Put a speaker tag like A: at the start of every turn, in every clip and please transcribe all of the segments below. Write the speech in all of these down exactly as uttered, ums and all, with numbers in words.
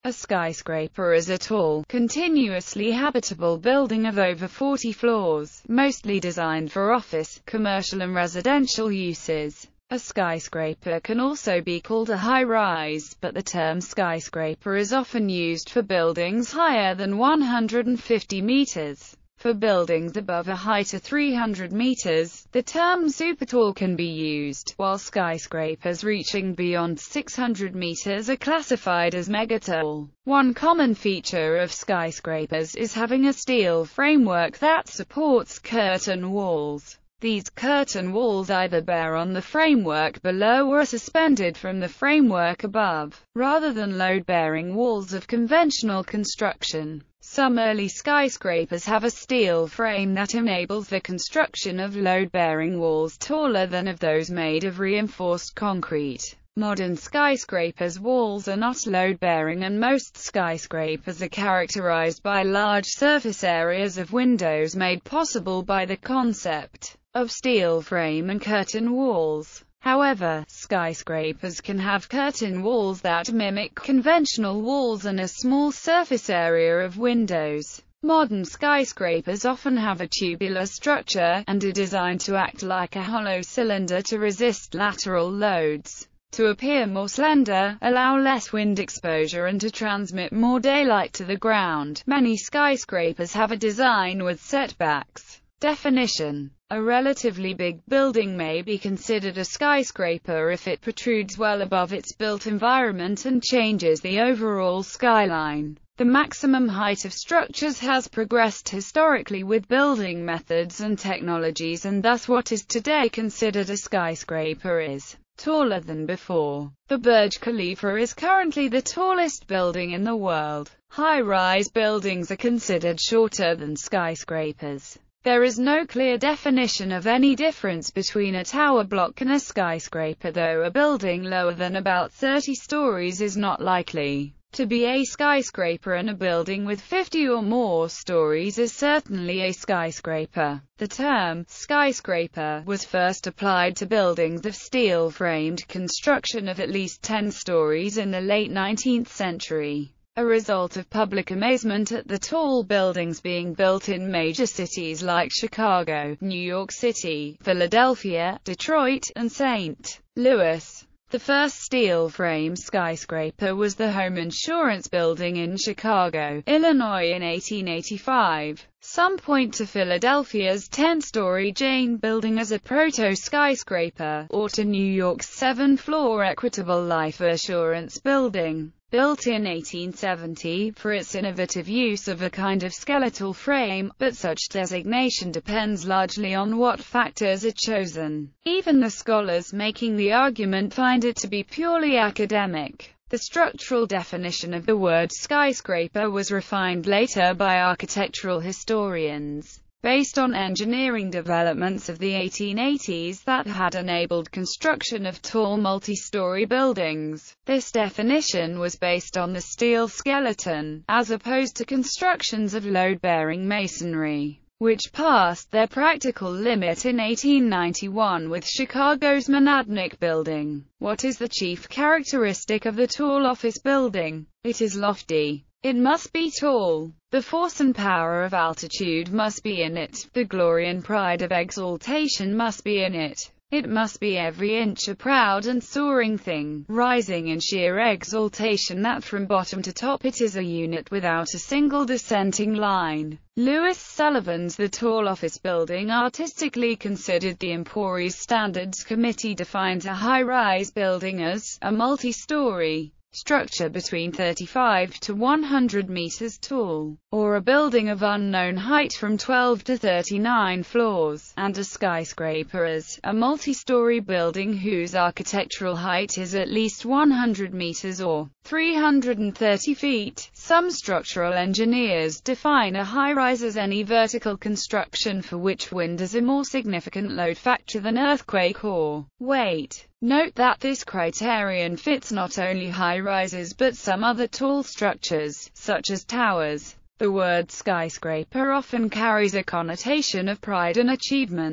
A: A skyscraper is a tall, continuously habitable building of over forty floors, mostly designed for office, commercial and residential uses. A skyscraper can also be called a high-rise, but the term skyscraper is often used for buildings higher than one hundred fifty meters. For buildings above a height of three hundred meters, the term supertall can be used, while skyscrapers reaching beyond six hundred meters are classified as megatall. One common feature of skyscrapers is having a steel framework that supports curtain walls. These curtain walls either bear on the framework below or are suspended from the framework above, rather than load-bearing walls of conventional construction. Some early skyscrapers have a steel frame that enables the construction of load-bearing walls taller than of those made of reinforced concrete. Modern skyscrapers' walls are not load-bearing, and most skyscrapers are characterized by large surface areas of windows made possible by the concept of steel frame and curtain walls. However, skyscrapers can have curtain walls that mimic conventional walls and a small surface area of windows. Modern skyscrapers often have a tubular structure, and are designed to act like a hollow cylinder to resist lateral loads, to appear more slender, allow less wind exposure, and to transmit more daylight to the ground. Many skyscrapers have a design with setbacks. Definition: a relatively big building may be considered a skyscraper if it protrudes well above its built environment and changes the overall skyline. The maximum height of structures has progressed historically with building methods and technologies, and thus what is today considered a skyscraper is taller than before. The Burj Khalifa is currently the tallest building in the world. High-rise buildings are considered shorter than skyscrapers. There is no clear definition of any difference between a tower block and a skyscraper, though a building lower than about thirty stories is not likely to be a skyscraper, and a building with fifty or more stories is certainly a skyscraper. The term skyscraper was first applied to buildings of steel-framed construction of at least ten stories in the late nineteenth century. A result of public amazement at the tall buildings being built in major cities like Chicago, New York City, Philadelphia, Detroit, and Saint Louis. The first steel-frame skyscraper was the Home Insurance Building in Chicago, Illinois in eighteen eighty-five. Some point to Philadelphia's ten-story Jane Building as a proto-skyscraper, or to New York's seven-floor Equitable Life Assurance Building, built in eighteen seventy, for its innovative use of a kind of skeletal frame, but such designation depends largely on what factors are chosen. Even the scholars making the argument find it to be purely academic. The structural definition of the word skyscraper was refined later by architectural historians, based on engineering developments of the eighteen eighties that had enabled construction of tall multi-story buildings. This definition was based on the steel skeleton, as opposed to constructions of load-bearing masonry, which passed their practical limit in eighteen ninety-one with Chicago's Monadnock Building. What is the chief characteristic of the tall office building? It is lofty. It must be tall. The force and power of altitude must be in it. The glory and pride of exaltation must be in it. It must be every inch a proud and soaring thing, rising in sheer exaltation that from bottom to top it is a unit without a single dissenting line. Louis Sullivan's The Tall Office Building artistically considered. The Empories Standards Committee defines a high-rise building as a multi-story structure between thirty-five to one hundred meters tall, or a building of unknown height from twelve to thirty-nine floors, and a skyscraper as a multi-story building whose architectural height is at least one hundred meters or three hundred thirty feet. Some structural engineers define a high-rise as any vertical construction for which wind is a more significant load factor than earthquake or weight. Note that this criterion fits not only high-rises but some other tall structures, such as towers. The word skyscraper often carries a connotation of pride and achievement.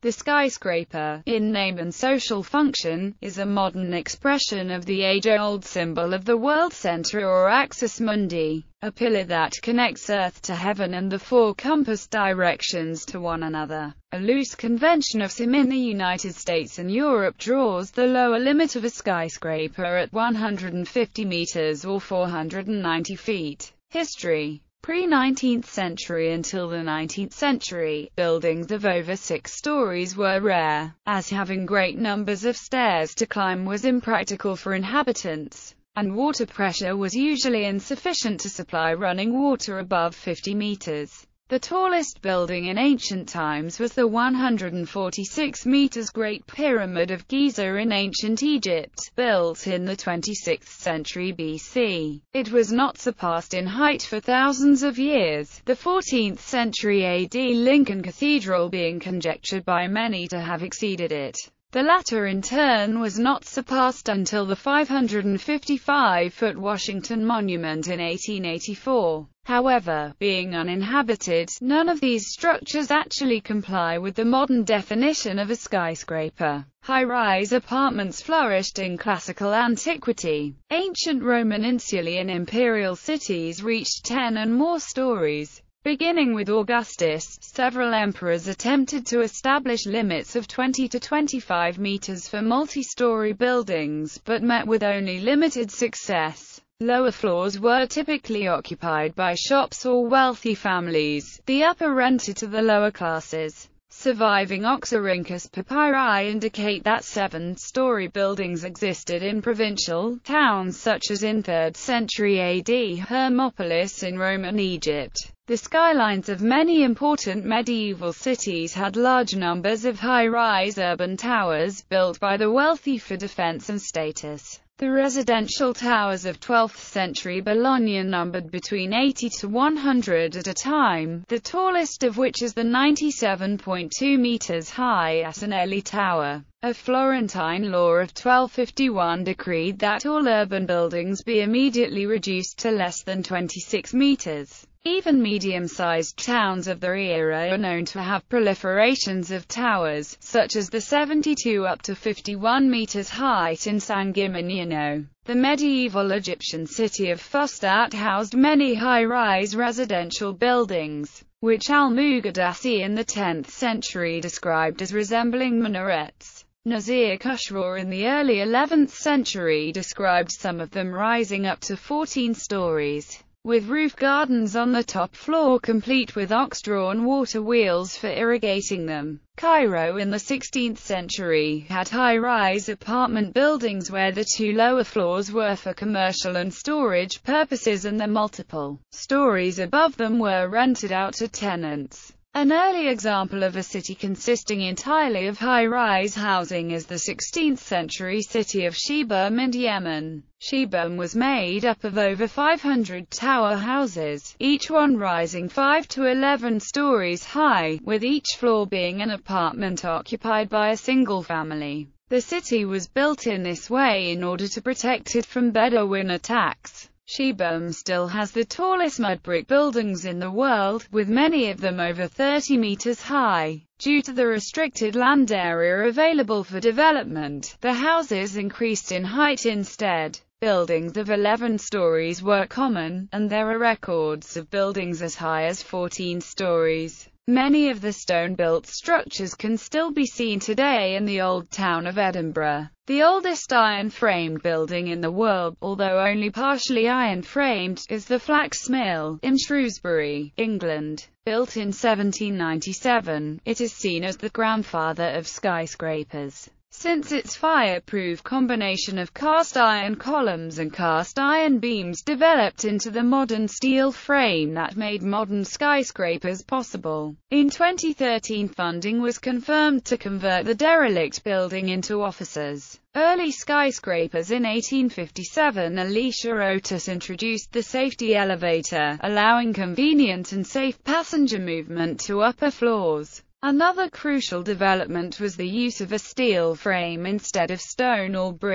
A: The skyscraper, in name and social function, is a modern expression of the age-old symbol of the world center or axis mundi, a pillar that connects Earth to heaven and the four compass directions to one another. A loose convention of S I M in the United States and Europe draws the lower limit of a skyscraper at one hundred fifty meters or four hundred ninety feet. History. Pre-nineteenth century until the nineteenth century, buildings of over six stories were rare, as having great numbers of stairs to climb was impractical for inhabitants, and water pressure was usually insufficient to supply running water above fifty meters. The tallest building in ancient times was the one hundred forty-six meters Great Pyramid of Giza in ancient Egypt, built in the twenty-sixth century B C. It was not surpassed in height for thousands of years, the fourteenth century A D Lincoln Cathedral being conjectured by many to have exceeded it. The latter in turn was not surpassed until the five hundred fifty-five foot Washington Monument in eighteen eighty-four. However, being uninhabited, none of these structures actually comply with the modern definition of a skyscraper. High-rise apartments flourished in classical antiquity. Ancient Roman insulae and imperial cities reached ten and more stories. Beginning with Augustus, several emperors attempted to establish limits of twenty to twenty-five meters for multi-story buildings, but met with only limited success. Lower floors were typically occupied by shops or wealthy families, the upper rented to the lower classes. Surviving Oxyrhynchus papyri indicate that seven-story buildings existed in provincial towns such as in third century A D Hermopolis in Roman Egypt. The skylines of many important medieval cities had large numbers of high-rise urban towers, built by the wealthy for defense and status. The residential towers of twelfth century Bologna numbered between eighty to one hundred at a time, the tallest of which is the ninety-seven point two meters high Asinelli Tower. A Florentine law of twelve fifty-one decreed that all urban buildings be immediately reduced to less than twenty-six meters. Even medium-sized towns of the era are known to have proliferations of towers, such as the seventy-two up to fifty-one meters height in San Gimignano. The medieval Egyptian city of Fustat housed many high-rise residential buildings, which Al-Muqaddasi in the tenth century described as resembling minarets. Nazir Khusraw in the early eleventh century described some of them rising up to fourteen stories, with roof gardens on the top floor complete with ox-drawn water wheels for irrigating them. Cairo in the sixteenth century had high-rise apartment buildings where the two lower floors were for commercial and storage purposes and the multiple stories above them were rented out to tenants. An early example of a city consisting entirely of high-rise housing is the sixteenth century city of Shibam in Yemen. Shibam was made up of over five hundred tower houses, each one rising five to eleven stories high, with each floor being an apartment occupied by a single family. The city was built in this way in order to protect it from Bedouin attacks. Shibam still has the tallest mud brick buildings in the world, with many of them over thirty meters high. Due to the restricted land area available for development, the houses increased in height instead. Buildings of eleven stories were common, and there are records of buildings as high as fourteen stories. Many of the stone-built structures can still be seen today in the old town of Edinburgh. The oldest iron-framed building in the world, although only partially iron-framed, is the Flax Mill, in Shrewsbury, England. Built in seventeen ninety-seven, it is seen as the grandfather of skyscrapers, since its fireproof combination of cast-iron columns and cast-iron beams developed into the modern steel frame that made modern skyscrapers possible. In twenty thirteen, funding was confirmed to convert the derelict building into offices. Early skyscrapers in eighteen fifty-seven, Elisha Otis introduced the safety elevator, allowing convenient and safe passenger movement to upper floors. Another crucial development was the use of a steel frame instead of stone or brick.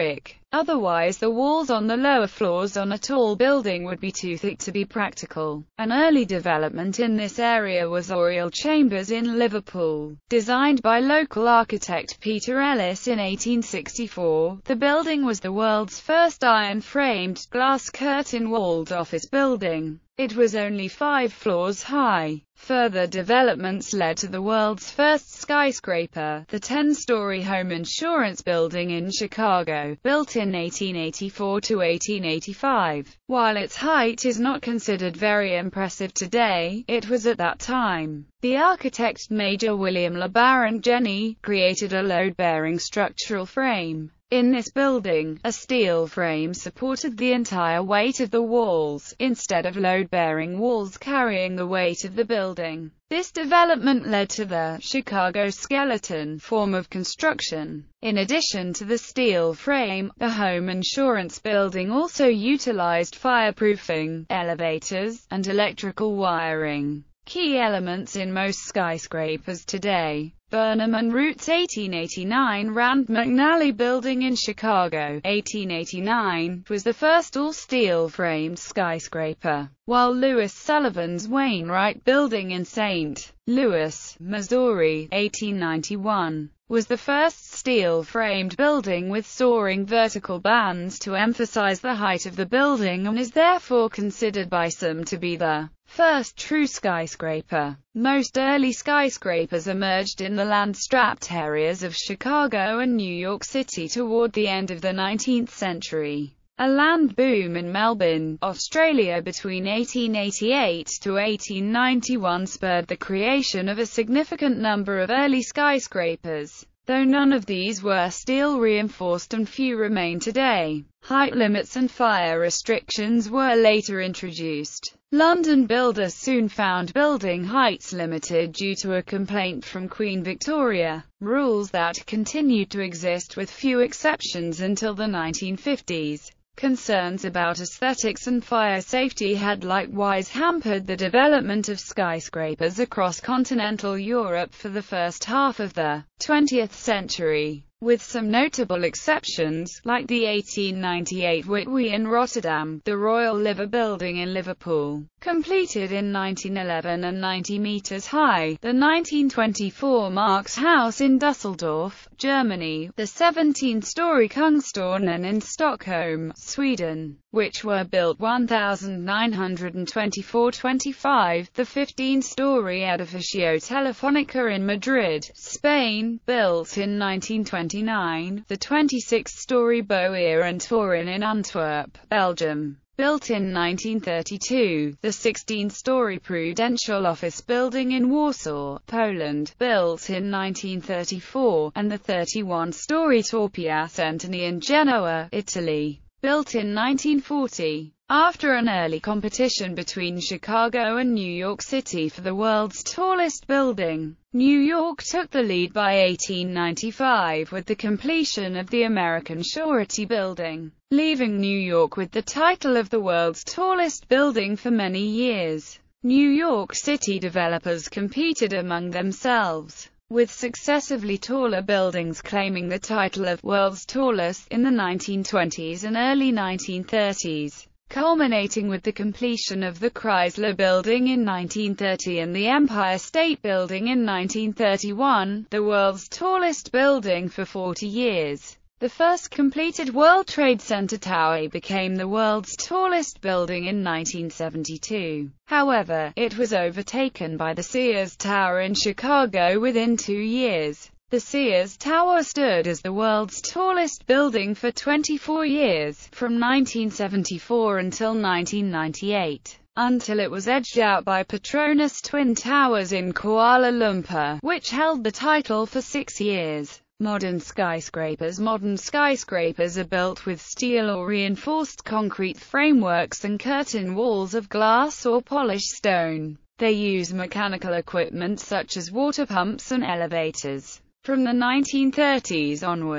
A: Otherwise, the walls on the lower floors on a tall building would be too thick to be practical. An early development in this area was Oriel Chambers in Liverpool. Designed by local architect Peter Ellis in eighteen sixty-four, the building was the world's first iron-framed, glass-curtain-walled office building. It was only five floors high. Further developments led to the world's first skyscraper, the ten-story Home Insurance Building in Chicago, built in eighteen eighty-four to eighteen eighty-five. While its height is not considered very impressive today, it was at that time. The architect Major William LeBaron Jenney created a load-bearing structural frame. In this building, a steel frame supported the entire weight of the walls, instead of load-bearing walls carrying the weight of the building. This development led to the Chicago skeleton form of construction. In addition to the steel frame, the Home Insurance Building also utilized fireproofing, elevators, and electrical wiring. Key elements in most skyscrapers today. Burnham and Roots eighteen eighty-nine Rand McNally Building in Chicago, eighteen eighty-nine, was the first all-steel framed skyscraper, while Louis Sullivan's Wainwright Building in Saint Louis, Missouri, eighteen ninety-one, was the first steel-framed building with soaring vertical bands to emphasize the height of the building and is therefore considered by some to be the first true skyscraper. Most early skyscrapers emerged in the land-strapped areas of Chicago and New York City toward the end of the nineteenth century. A land boom in Melbourne, Australia between eighteen eighty-eight to eighteen ninety-one spurred the creation of a significant number of early skyscrapers, though none of these were steel-reinforced and few remain today. Height limits and fire restrictions were later introduced. London builders soon found building heights limited due to a complaint from Queen Victoria, rules that continued to exist with few exceptions until the nineteen fifties. Concerns about aesthetics and fire safety had likewise hampered the development of skyscrapers across continental Europe for the first half of the twentieth century. With some notable exceptions, like the eighteen ninety-eight Whitby in Rotterdam, the Royal Liver Building in Liverpool, completed in nineteen eleven and ninety meters high, the nineteen twenty-four Marx House in Dusseldorf, Germany, the seventeen-story Kungstårnen in Stockholm, Sweden, which were built nineteen twenty-four to twenty-five, the fifteen-story Edificio Telefonica in Madrid, Spain, built in nineteen twenty-nine, the twenty-six-story Beau and Torin in Antwerp, Belgium, built in nineteen thirty-two, the sixteen-story Prudential Office Building in Warsaw, Poland, built in nineteen thirty-four, and the thirty-one-story Torpia Centenni in Genoa, Italy, built in nineteen forty. After an early competition between Chicago and New York City for the world's tallest building, New York took the lead by eighteen ninety-five with the completion of the American Surety Building, leaving New York with the title of the world's tallest building for many years. New York City developers competed among themselves, with successively taller buildings claiming the title of world's tallest in the nineteen twenties and early nineteen thirties. Culminating with the completion of the Chrysler Building in nineteen thirty and the Empire State Building in nineteen thirty-one, the world's tallest building for forty years. The first completed World Trade Center tower became the world's tallest building in nineteen seventy-two. However, it was overtaken by the Sears Tower in Chicago within two years. The Sears Tower stood as the world's tallest building for twenty-four years, from nineteen seventy-four until nineteen ninety-eight, until it was edged out by Petronas Twin Towers in Kuala Lumpur, which held the title for six years. Modern skyscrapers Modern skyscrapers are built with steel or reinforced concrete frameworks and curtain walls of glass or polished stone. They use mechanical equipment such as water pumps and elevators. From the nineteen thirties onwards,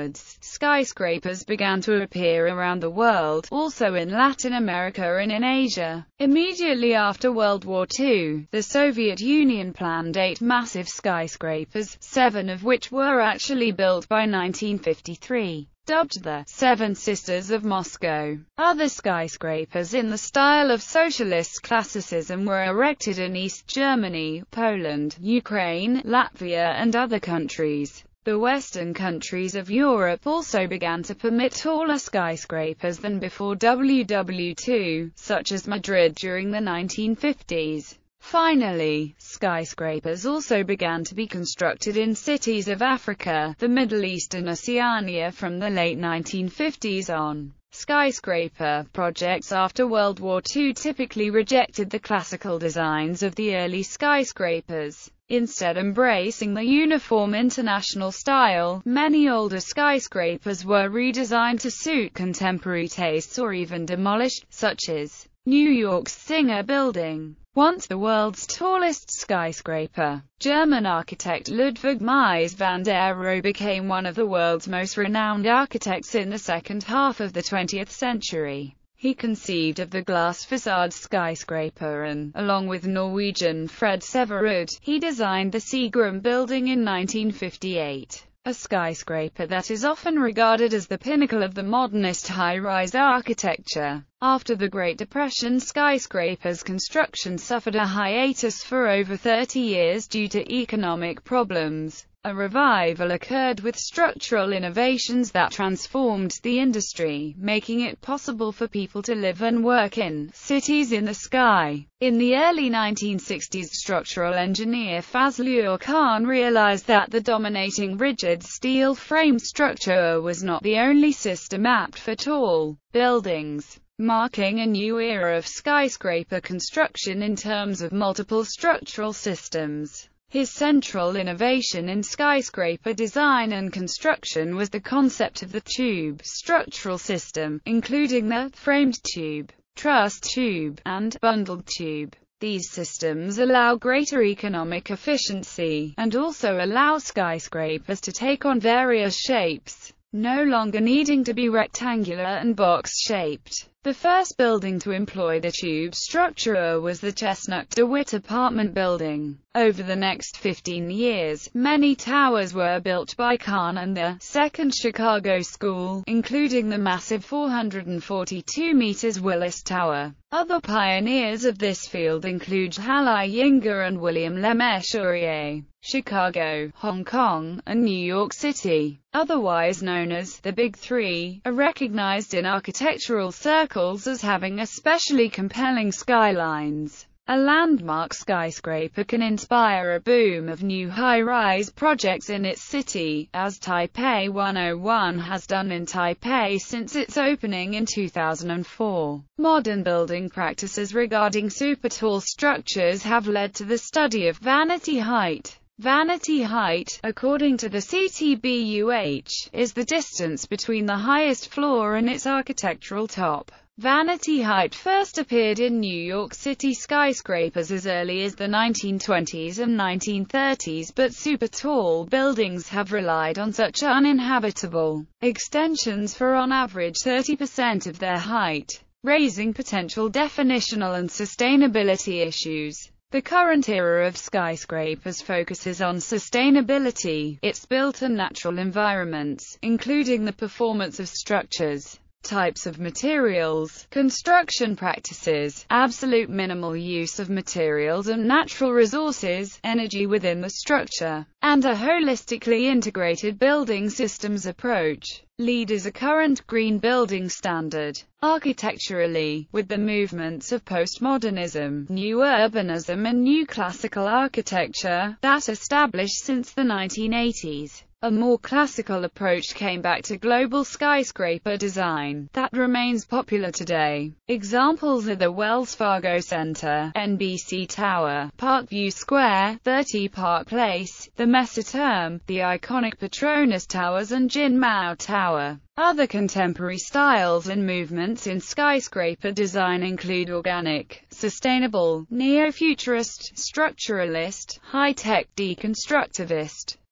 A: skyscrapers began to appear around the world, also in Latin America and in Asia. Immediately after World War Two, the Soviet Union planned eight massive skyscrapers, seven of which were actually built by nineteen fifty-three. Dubbed the Seven Sisters of Moscow. Other skyscrapers in the style of socialist classicism were erected in East Germany, Poland, Ukraine, Latvia and other countries. The Western countries of Europe also began to permit taller skyscrapers than before World War Two, such as Madrid during the nineteen fifties. Finally, skyscrapers also began to be constructed in cities of Africa, the Middle East and Oceania from the late nineteen fifties on. Skyscraper projects after World War Two typically rejected the classical designs of the early skyscrapers. Instead embracing the uniform international style, many older skyscrapers were redesigned to suit contemporary tastes or even demolished, such as New York's Singer Building. Once the world's tallest skyscraper, German architect Ludwig Mies van der Rohe became one of the world's most renowned architects in the second half of the twentieth century. He conceived of the glass facade skyscraper and, along with Norwegian Fred Severud, he designed the Seagram Building in nineteen fifty-eight. A skyscraper that is often regarded as the pinnacle of the modernist high-rise architecture. After the Great Depression, skyscrapers construction suffered a hiatus for over thirty years due to economic problems. A revival occurred with structural innovations that transformed the industry, making it possible for people to live and work in cities in the sky. In the early nineteen sixties, structural engineer Fazlur Khan realized that the dominating rigid steel frame structure was not the only system apt for tall buildings, marking a new era of skyscraper construction in terms of multiple structural systems. His central innovation in skyscraper design and construction was the concept of the tube structural system, including the framed tube, truss tube, and bundled tube. These systems allow greater economic efficiency, and also allow skyscrapers to take on various shapes, no longer needing to be rectangular and box-shaped. The first building to employ the tube structure was the Chestnut DeWitt apartment building. Over the next fifteen years, many towers were built by Khan and the Second Chicago School, including the massive four hundred forty-two meters Willis Tower. Other pioneers of this field include Hal Iyengar and William Lemaitre. Chicago, Hong Kong, and New York City, otherwise known as the Big Three, are recognized in architectural circles as having especially compelling skylines. A landmark skyscraper can inspire a boom of new high-rise projects in its city, as Taipei one oh one has done in Taipei since its opening in two thousand four. Modern building practices regarding super-tall structures have led to the study of vanity height. Vanity height, according to the C T B U H, is the distance between the highest floor and its architectural top. Vanity height first appeared in New York City skyscrapers as early as the nineteen twenties and nineteen thirties, but super-tall buildings have relied on such uninhabitable extensions for on average thirty percent of their height, raising potential definitional and sustainability issues. The current era of skyscrapers focuses on sustainability, its built and natural environments, including the performance of structures, types of materials, construction practices, absolute minimal use of materials and natural resources, energy within the structure, and a holistically integrated building systems approach. LEED is a current green building standard. Architecturally, with the movements of postmodernism, new urbanism and new classical architecture that established since the nineteen eighties, a more classical approach came back to global skyscraper design that remains popular today. Examples are the Wells Fargo Center, N B C Tower, Parkview Square, thirty Park Place, the Mesiterm, the iconic Petronas Towers and Jin Mao Tower. Other contemporary styles and movements in skyscraper design include organic, sustainable, neo-futurist, structuralist, high-tech deconstructivist,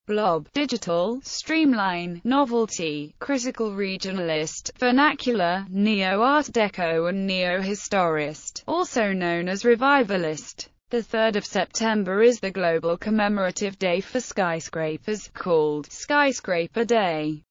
A: blob, digital, streamline, novelty, critical regionalist, vernacular, neo-art deco and neo-historist, also known as revivalist. The third of September is the global commemorative day for skyscrapers, called Skyscraper Day.